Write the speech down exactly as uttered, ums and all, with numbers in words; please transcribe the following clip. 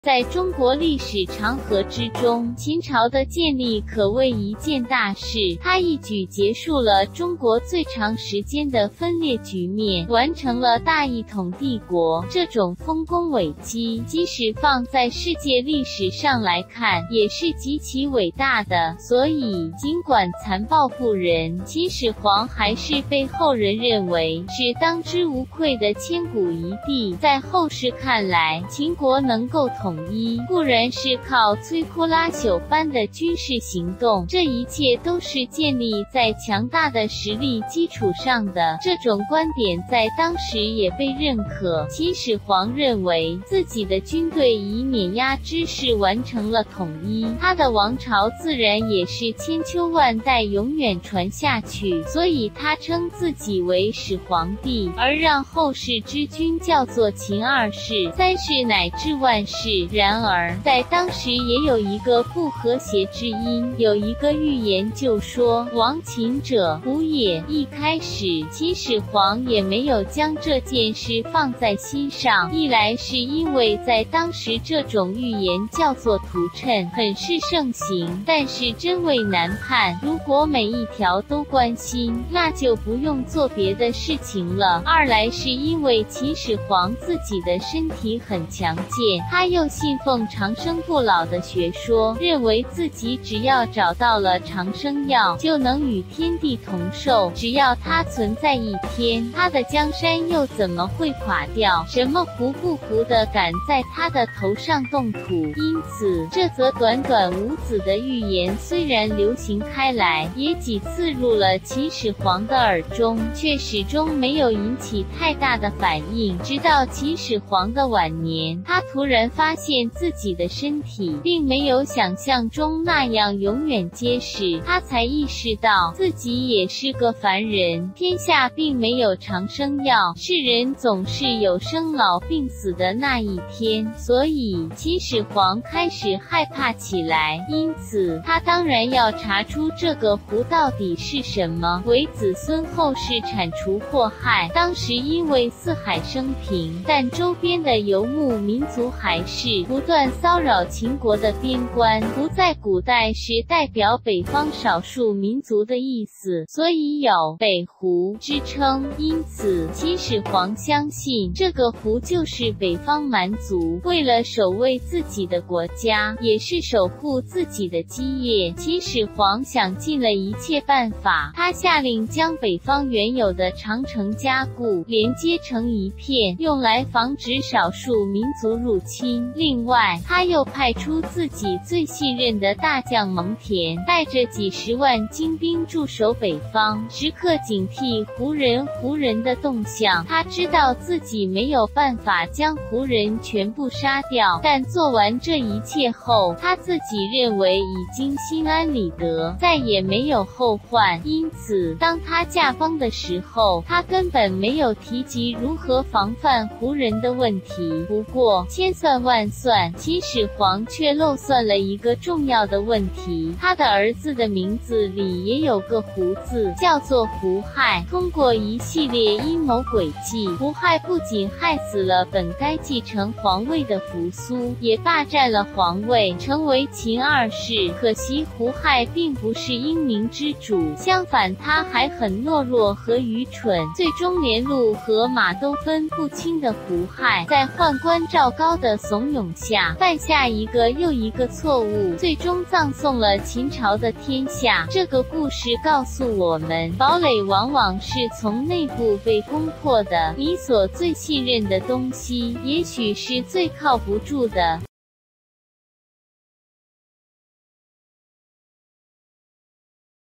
在中国历史长河之中，秦朝的建立可谓一件大事，它一举结束了中国最长时间的分裂局面，完成了大一统帝国。这种丰功伟绩，即使放在世界历史上来看，也是极其伟大的。所以，尽管残暴不仁，秦始皇还是被后人认为是当之无愧的千古一帝。在后世看来，秦国能够统统一固然是靠摧枯拉朽般的军事行动，这一切都是建立在强大的实力基础上的。这种观点在当时也被认可。秦始皇认为自己的军队以碾压之势完成了统一，他的王朝自然也是千秋万代永远传下去，所以他称自己为始皇帝，而让后世之君叫做秦二世、三世乃至万世。然而，在当时也有一个不和谐之音，有一个预言就说：“亡秦者，胡也。”一开始，秦始皇也没有将这件事放在心上，一来是因为在当时这种预言叫做图谶，很是盛行，但是真伪难判。如果每一条都关心，那就不用做别的事情了。二来是因为秦始皇自己的身体很强健，他又信奉长生不老的学说，认为自己只要找到了长生药，就能与天地同寿。只要他存在一天，他的江山又怎么会垮掉？什么胡不胡的敢在他的头上动土？因此，这则短短无子的预言虽然流行开来，也几次入了秦始皇的耳中，却始终没有引起太大的反应。直到秦始皇的晚年，他突然发现自己的身体并没有想象中那样永远结实，他才意识到自己也是个凡人，天下并没有长生药，世人总是有生老病死的那一天，所以秦始皇开始害怕起来。因此，他当然要查出这个狐到底是什么，为子孙后世铲除祸害。当时因为四海升平，但周边的游牧民族还是不断骚扰秦国的边关。胡在古代是代表北方少数民族的意思，所以有北胡之称。因此，秦始皇相信这个胡就是北方蛮族。为了守卫自己的国家，也是守护自己的基业，秦始皇想尽了一切办法。他下令将北方原有的长城加固，连接成一片，用来防止少数民族入侵。另外，他又派出自己最信任的大将蒙恬，带着几十万精兵驻守北方，时刻警惕胡人胡人的动向。他知道自己没有办法将胡人全部杀掉，但做完这一切后，他自己认为已经心安理得，再也没有后患。因此，当他驾崩的时候，他根本没有提及如何防范胡人的问题。不过，千算万算，秦始皇却漏算了一个重要的问题，他的儿子的名字里也有个胡字，叫做胡亥。通过一系列阴谋诡计，胡亥不仅害死了本该继承皇位的扶苏，也霸占了皇位，成为秦二世。可惜胡亥并不是英明之主，相反他还很懦弱和愚蠢，最终连路和马都分不清的胡亥，在宦官赵高的怂恿下，犯下一个又一个错误，最终葬送了秦朝的天下。这个故事告诉我们，堡垒往往是从内部被攻破的，你所最信任的东西，也许是最靠不住的。